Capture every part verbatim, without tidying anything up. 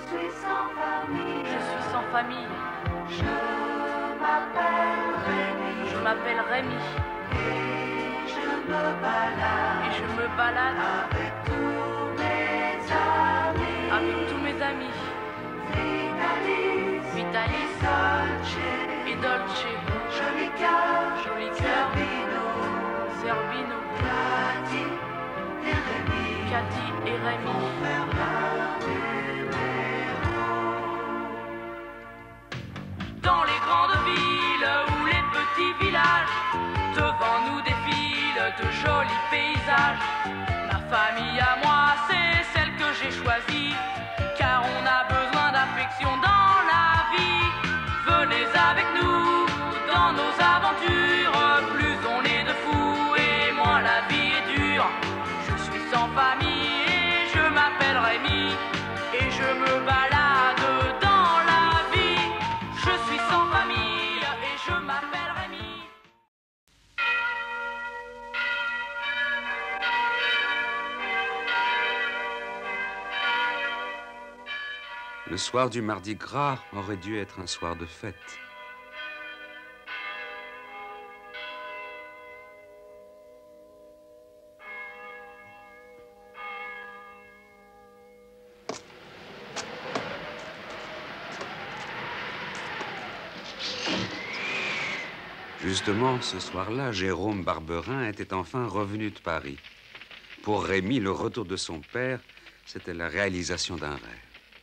suis sans famille. Je suis sans famille. Je m'appelle Rémi. Je m'appelle Rémi. Et je me balade. Et je me balade avec tous mes amis. Avec tous mes amis. Vitalis. Vitalis. Dolce. Et Dolce. Joli cœur. Joli cœur. Zerbino. Zerbino. Cathy et Rémi. Cathy et Rémi. Pour faire l'un numéro. Dans les grandes villes ou les petits villages, devant nous défilent de jolis paysages. Ma famille à moi, c'est celle que j'ai choisie, car on a besoin d'affection dans la vie. Venez avec nous dans nos aventures, plus on est de fous et moins la vie est dure. Je suis sans famille et je m'appelle Rémi, et je me balade dans la vie. Je suis sans famille et je m'appelle Rémi. Le soir du Mardi Gras aurait dû être un soir de fête. Justement, ce soir-là, Jérôme Barberin était enfin revenu de Paris. Pour Rémi, le retour de son père, c'était la réalisation d'un rêve.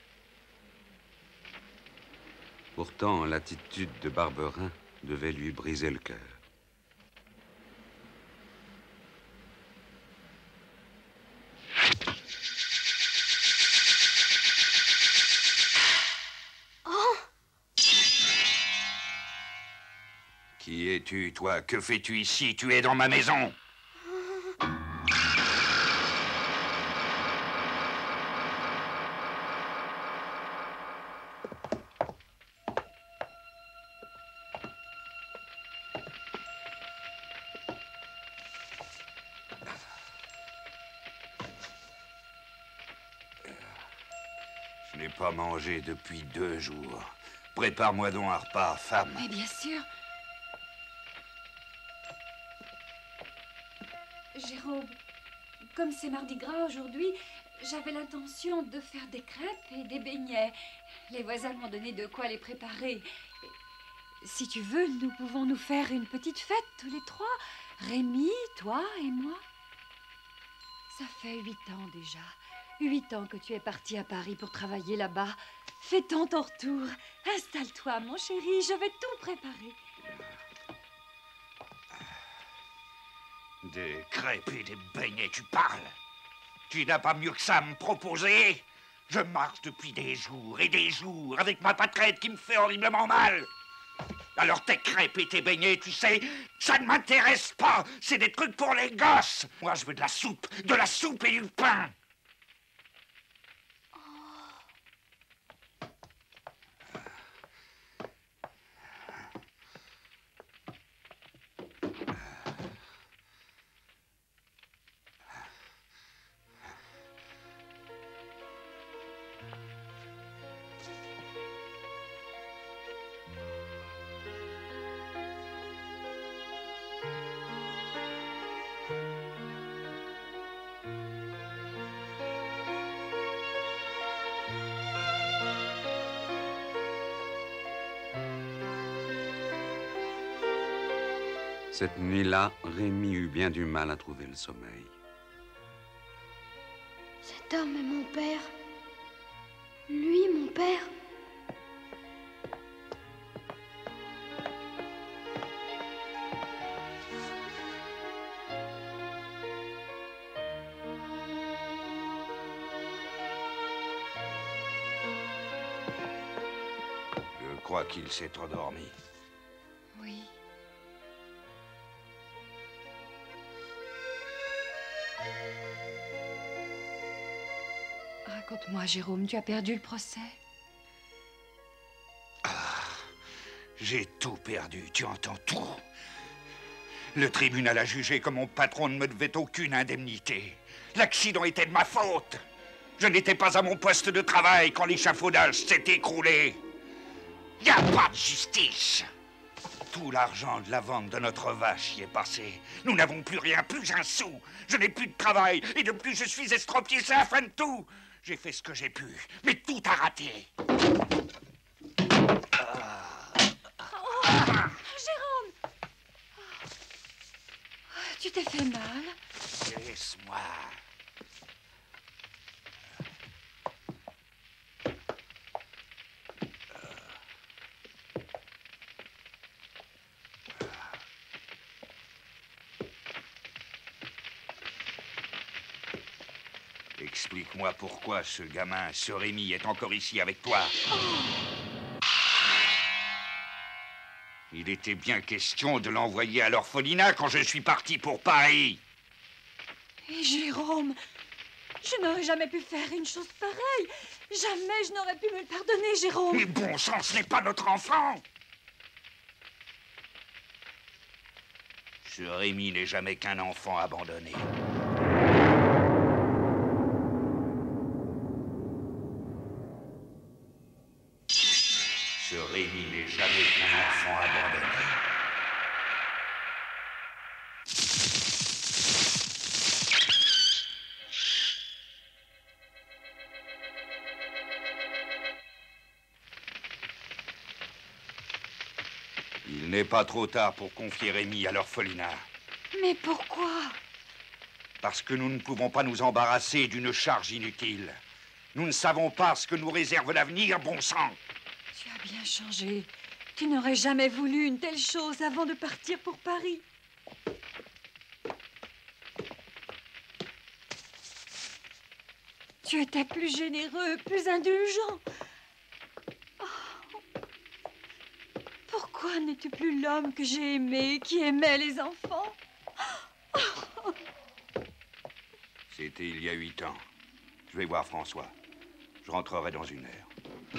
Pourtant, l'attitude de Barberin devait lui briser le cœur. Qui es-tu, toi? Que fais-tu ici? Tu es dans ma maison. Je n'ai pas mangé depuis deux jours. Prépare-moi donc un repas, femme. Mais bien sûr. Jérôme, comme c'est Mardi Gras aujourd'hui, j'avais l'intention de faire des crêpes et des beignets. Les voisins m'ont donné de quoi les préparer. Si tu veux, nous pouvons nous faire une petite fête tous les trois. Rémi, toi et moi. Ça fait huit ans déjà. Huit ans que tu es parti à Paris pour travailler là-bas. Fêtons ton retour. Installe-toi, mon chéri, je vais tout préparer. Des crêpes et des beignets, tu parles? Tu n'as pas mieux que ça à me proposer? Je marche depuis des jours et des jours avec ma pâquerette qui me fait horriblement mal. Alors tes crêpes et tes beignets, tu sais, ça ne m'intéresse pas. C'est des trucs pour les gosses. Moi, je veux de la soupe, de la soupe et du pain. Cette nuit-là, Rémi eut bien du mal à trouver le sommeil. Cet homme est mon père. Lui, mon père. Je crois qu'il s'est endormi. Oui. Raconte-moi, Jérôme, tu as perdu le procès? Ah, j'ai tout perdu, tu entends tout. Le tribunal a jugé que mon patron ne me devait aucune indemnité. L'accident était de ma faute. Je n'étais pas à mon poste de travail quand l'échafaudage s'est écroulé. Il n'y a pas de justice. Tout l'argent de la vente de notre vache y est passé. Nous n'avons plus rien, plus un sou. Je n'ai plus de travail et de plus je suis estropié, c'est la fin de tout. J'ai fait ce que j'ai pu, mais tout a raté. Oh, Jérôme! Tu t'es fait mal? Laisse-moi. Explique-moi pourquoi ce gamin, ce Rémi, est encore ici avec toi. Oh. Il était bien question de l'envoyer à l'orphelinat quand je suis parti pour Paris. Et Jérôme, je n'aurais jamais pu faire une chose pareille. Jamais je n'aurais pu me le pardonner, Jérôme. Mais bon sang, ce n'est pas notre enfant. Ce Rémi n'est jamais qu'un enfant abandonné. Ce Rémi n'est jamais qu'un enfant abandonné. Il n'est pas trop tard pour confier Rémi à l'orphelinat. Mais pourquoi? Parce que nous ne pouvons pas nous embarrasser d'une charge inutile. Nous ne savons pas ce que nous réserve l'avenir, bon sang. Tu as bien changé. Tu n'aurais jamais voulu une telle chose avant de partir pour Paris. Tu étais plus généreux, plus indulgent. Oh. Pourquoi n'es-tu plus l'homme que j'ai aimé, qui aimait les enfants? Oh. C'était il y a huit ans. Je vais voir François. Je rentrerai dans une heure.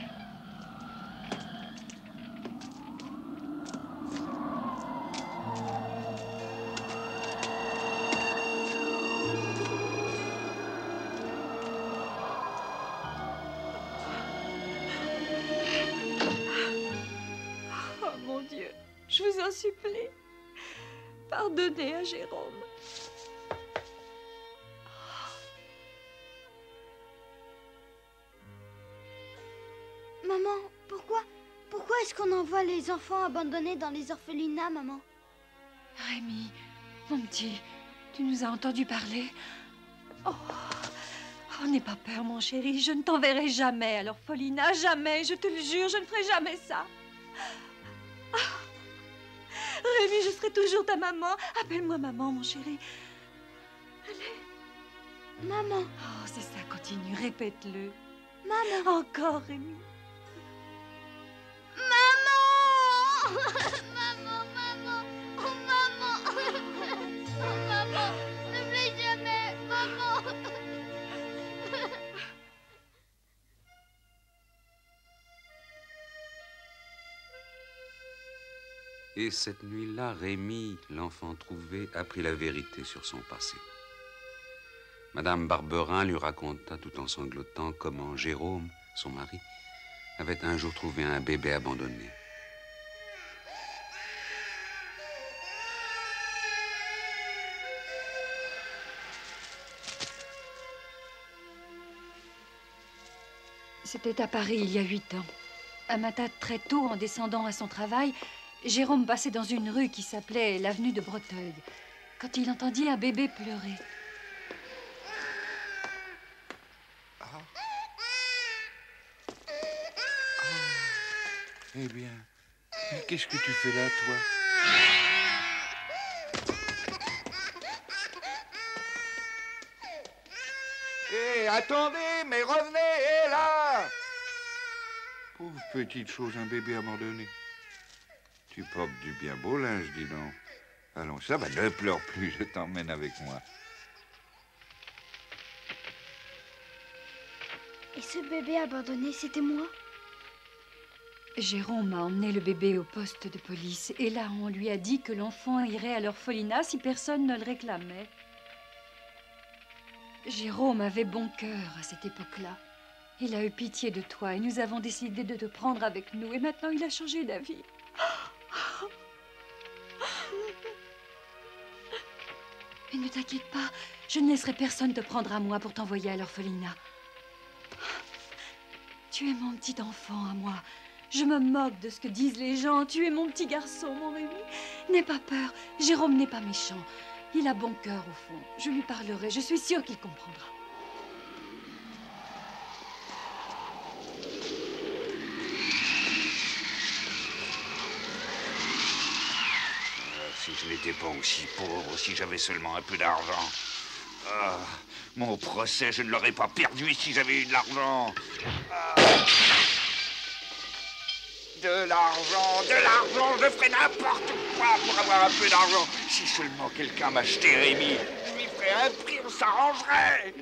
Oh mon Dieu, je vous en supplie, pardonnez à Jérôme. Maman, pourquoi, pourquoi est-ce qu'on envoie les enfants abandonnés dans les orphelinats, maman? Rémi, mon petit, tu nous as entendu parler? Oh, oh n'aie pas peur, mon chéri, je ne t'enverrai jamais à l'orphelinat, jamais, je te le jure, je ne ferai jamais ça. Oh. Rémi, je serai toujours ta maman. Appelle-moi maman, mon chéri. Allez. Maman. Oh, c'est ça, continue, répète-le. Maman. Encore, Rémi. Maman. Maman, maman. Oh, maman. Oh, maman. N'oublie jamais, maman. Et cette nuit-là, Rémi, l'enfant trouvé, apprit la vérité sur son passé. Madame Barberin lui raconta tout en sanglotant comment Jérôme, son mari, avait un jour trouvé un bébé abandonné. C'était à Paris il y a huit ans. Un matin très tôt, en descendant à son travail, Jérôme passait dans une rue qui s'appelait l'avenue de Breteuil, quand il entendit un bébé pleurer. Ah. Ah. Eh bien, mais qu'est-ce que tu fais là, toi? Hé, hey, attendez, mais revenez, hé, hey, là! Pauvre petite chose, un bébé abandonné. Tu portes du bien beau linge, dis donc. Allons, ça va, ne pleure plus, je t'emmène avec moi. Et ce bébé abandonné, c'était moi? Jérôme a emmené le bébé au poste de police. Et là, on lui a dit que l'enfant irait à l'orphelinat si personne ne le réclamait. Jérôme avait bon cœur à cette époque-là. Il a eu pitié de toi et nous avons décidé de te prendre avec nous. Et maintenant, il a changé d'avis. Mais ne t'inquiète pas, je ne laisserai personne te prendre à moi pour t'envoyer à l'orphelinat. Tu es mon petit enfant à moi. Je me moque de ce que disent les gens. Tu es mon petit garçon, mon Rémi. N'aie pas peur, Jérôme n'est pas méchant. Il a bon cœur au fond. Je lui parlerai, je suis sûre qu'il comprendra. Si je n'étais pas aussi pauvre, si j'avais seulement un peu d'argent. Ah, mon procès, je ne l'aurais pas perdu si j'avais eu de l'argent. Ah. De l'argent, de l'argent, je ferais n'importe quoi pour avoir un peu d'argent. Si seulement quelqu'un m'achetait Rémi, je lui ferais un prix, on s'arrangerait.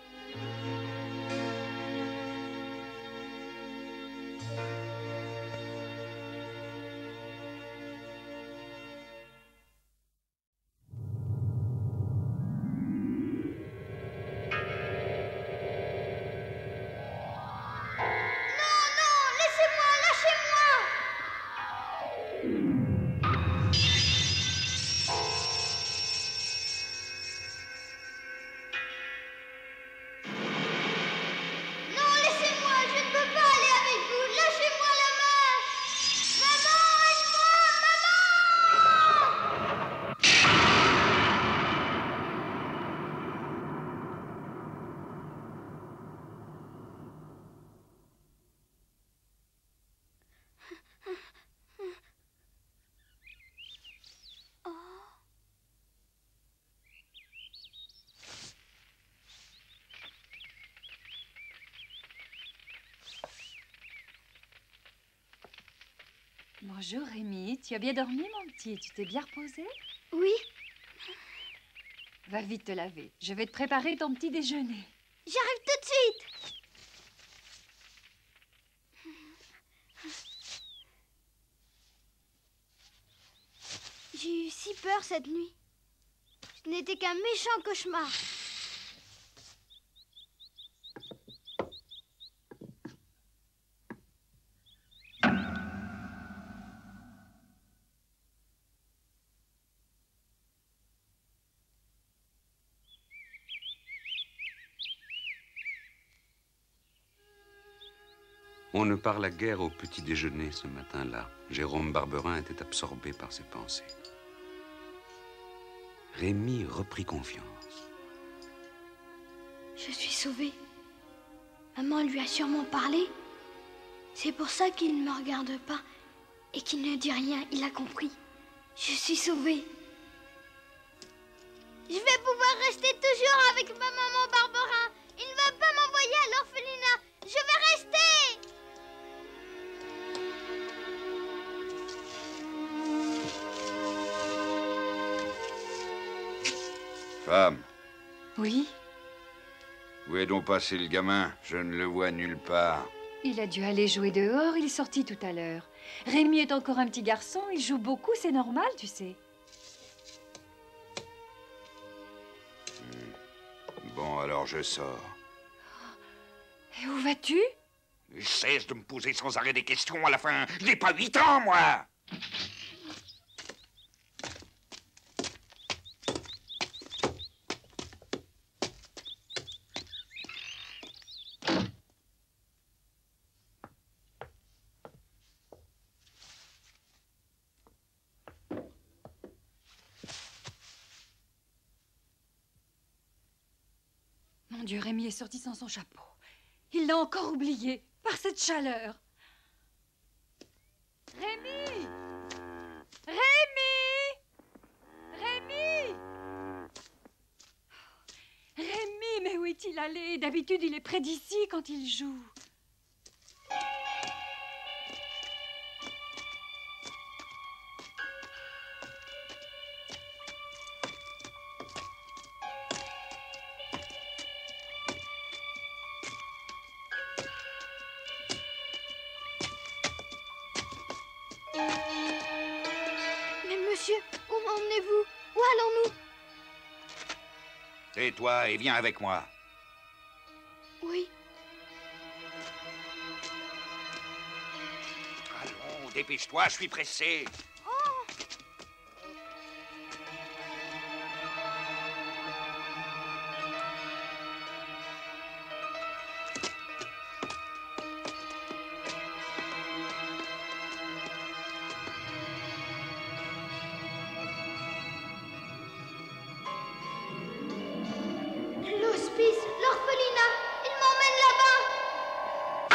Bonjour Rémi, tu as bien dormi mon petit? Tu t'es bien reposé? Oui. Va vite te laver, je vais te préparer ton petit déjeuner. J'arrive tout de suite. J'ai eu si peur cette nuit. Ce n'était qu'un méchant cauchemar. On ne parla guère au petit déjeuner ce matin-là. Jérôme Barberin était absorbé par ses pensées. Rémi reprit confiance. Je suis sauvée. Maman lui a sûrement parlé. C'est pour ça qu'il ne me regarde pas et qu'il ne dit rien. Il a compris. Je suis sauvée. Je vais pouvoir rester toujours avec ma maman Barberin. Il ne va pas m'envoyer à l'orphelinat. Je vais rester. Femme, Oui? où est donc passé le gamin? Je ne le vois nulle part. Il a dû aller jouer dehors, il est sorti tout à l'heure. Rémi est encore un petit garçon, il joue beaucoup, c'est normal, tu sais. Bon, alors je sors. Et où vas-tu? Cesse de me poser sans arrêt des questions à la fin. Je n'ai pas huit ans, moi. Mon Dieu, Rémi est sorti sans son chapeau. Il l'a encore oublié, par cette chaleur. Rémi! Rémi! Rémi! Rémi, mais où est-il allé? D'habitude, il est près d'ici quand il joue. Mais monsieur, où m'emmenez-vous? Où allons-nous? Tais-toi et viens avec moi. Oui. Allons, dépêche-toi, je suis pressé. L'hospice, l'orphelinat, il m'emmène là-bas.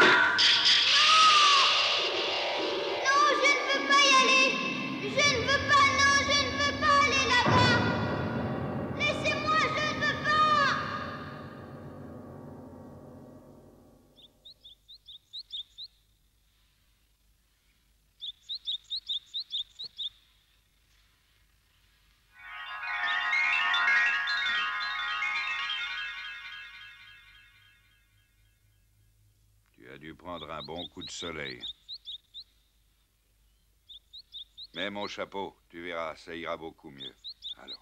Non! Non, je ne veux pas y aller. Je ne veux pas, non, je ne veux pas aller là-bas. Laissez-moi, je ne veux pas. Tu as dû prendre un bon coup de soleil. Mets mon chapeau, tu verras, ça ira beaucoup mieux. Allons.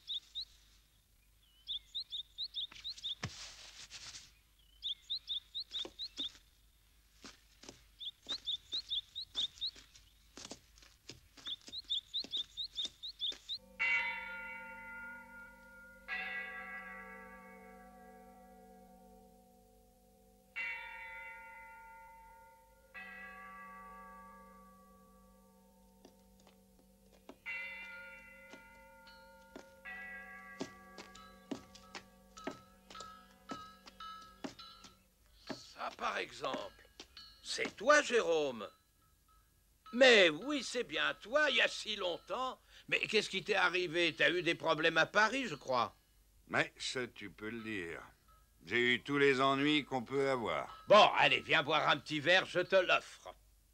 Ça, par exemple, c'est toi, Jérôme. Mais oui, c'est bien toi, il y a si longtemps. Mais qu'est-ce qui t'est arrivé? T'as eu des problèmes à Paris, je crois. Mais ça, tu peux le dire. J'ai eu tous les ennuis qu'on peut avoir. Bon, allez, viens boire un petit verre, je te l'offre.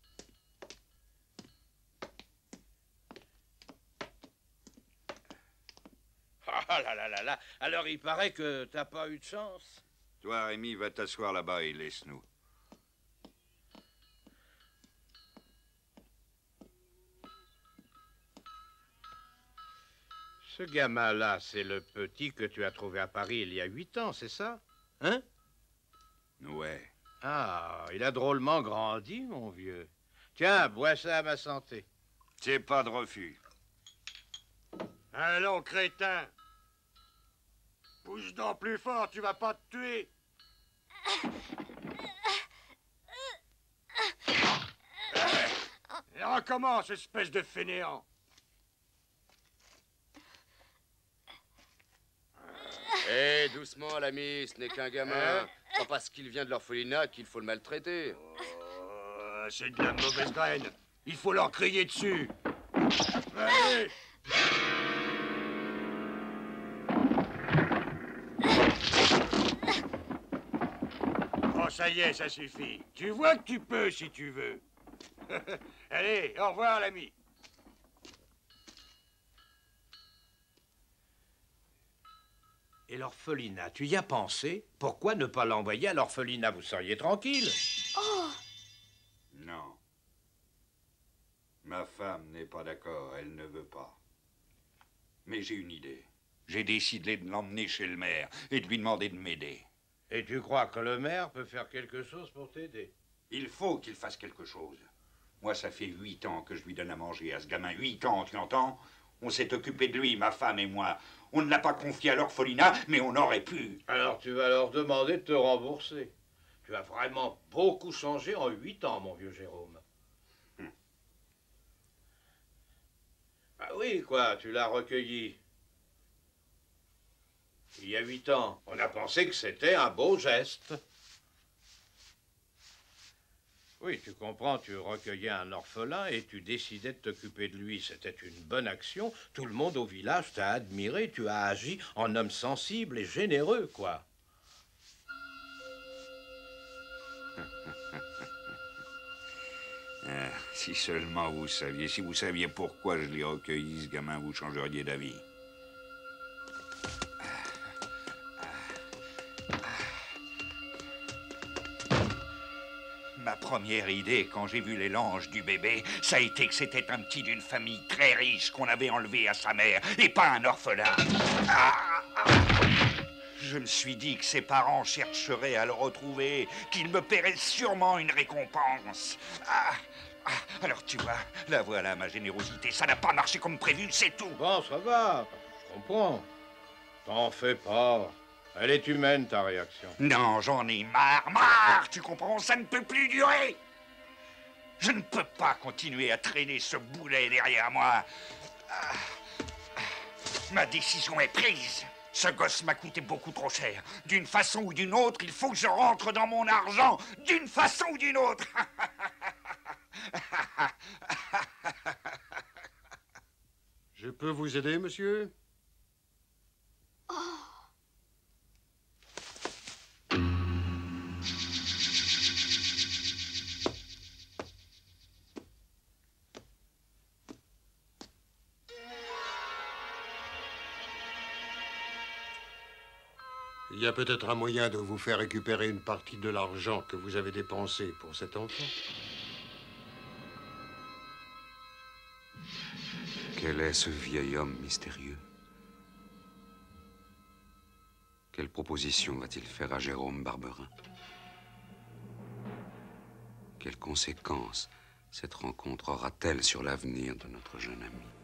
Ah là là là là, alors il paraît que t'as pas eu de chance. Toi, Rémi, va t'asseoir là-bas et laisse-nous. Ce gamin-là, c'est le petit que tu as trouvé à Paris il y a huit ans, c'est ça? Hein? Ouais. Ah, il a drôlement grandi, mon vieux. Tiens, bois ça à ma santé. C'est pas de refus. Allons, crétin. Pousse donc plus fort, tu vas pas te tuer. Et recommence, espèce de fainéant. Hé, doucement, l'ami, ce n'est qu'un gamin. Pas parce qu'il vient de l'orphelinat qu'il faut le maltraiter. Oh, c'est de la mauvaise graine. Il faut leur crier dessus. Allez. Oh, ça y est, ça suffit. Tu vois que tu peux si tu veux. Allez, au revoir, l'ami. Et l'orphelinat, tu y as pensé? Pourquoi ne pas l'envoyer à l'orphelinat? Vous seriez tranquille. Oh, Non. Ma femme n'est pas d'accord, elle ne veut pas. Mais j'ai une idée. J'ai décidé de l'emmener chez le maire et de lui demander de m'aider. Et tu crois que le maire peut faire quelque chose pour t'aider? Il faut qu'il fasse quelque chose. Moi, ça fait huit ans que je lui donne à manger à ce gamin. Huit ans, tu entends? On s'est occupé de lui, ma femme et moi. On ne l'a pas confié à l'orphelinat, mais on aurait pu. Alors tu vas leur demander de te rembourser. Tu as vraiment beaucoup changé en huit ans, mon vieux Jérôme. Hum. Ah oui, quoi, tu l'as recueilli. Il y a huit ans, on a pensé que c'était un beau geste. Oui, tu comprends, tu recueillais un orphelin et tu décidais de t'occuper de lui. C'était une bonne action. Tout le monde au village t'a admiré. Tu as agi en homme sensible et généreux, quoi. Ah, si seulement vous saviez, si vous saviez pourquoi je l'ai recueilli, ce gamin, vous changeriez d'avis. Ma première idée, quand j'ai vu les langes du bébé, ça a été que c'était un petit d'une famille très riche qu'on avait enlevé à sa mère, et pas un orphelin. Ah, ah. Je me suis dit que ses parents chercheraient à le retrouver, qu'il me paierait sûrement une récompense. Ah, ah, alors tu vois, la voilà ma générosité. Ça n'a pas marché comme prévu, c'est tout. Bon, ça va, je comprends. T'en fais pas. Elle est humaine, ta réaction. Non, j'en ai marre, marre, tu comprends, ça ne peut plus durer. Je ne peux pas continuer à traîner ce boulet derrière moi. Ah, ah, ma décision est prise. Ce gosse m'a coûté beaucoup trop cher. D'une façon ou d'une autre, il faut que je rentre dans mon argent. D'une façon ou d'une autre. Je peux vous aider, monsieur? Oh. Il y a peut-être un moyen de vous faire récupérer une partie de l'argent que vous avez dépensé pour cet enfant. Quel est ce vieil homme mystérieux? Quelle proposition va-t-il faire à Jérôme Barberin? Quelles conséquences cette rencontre aura-t-elle sur l'avenir de notre jeune ami?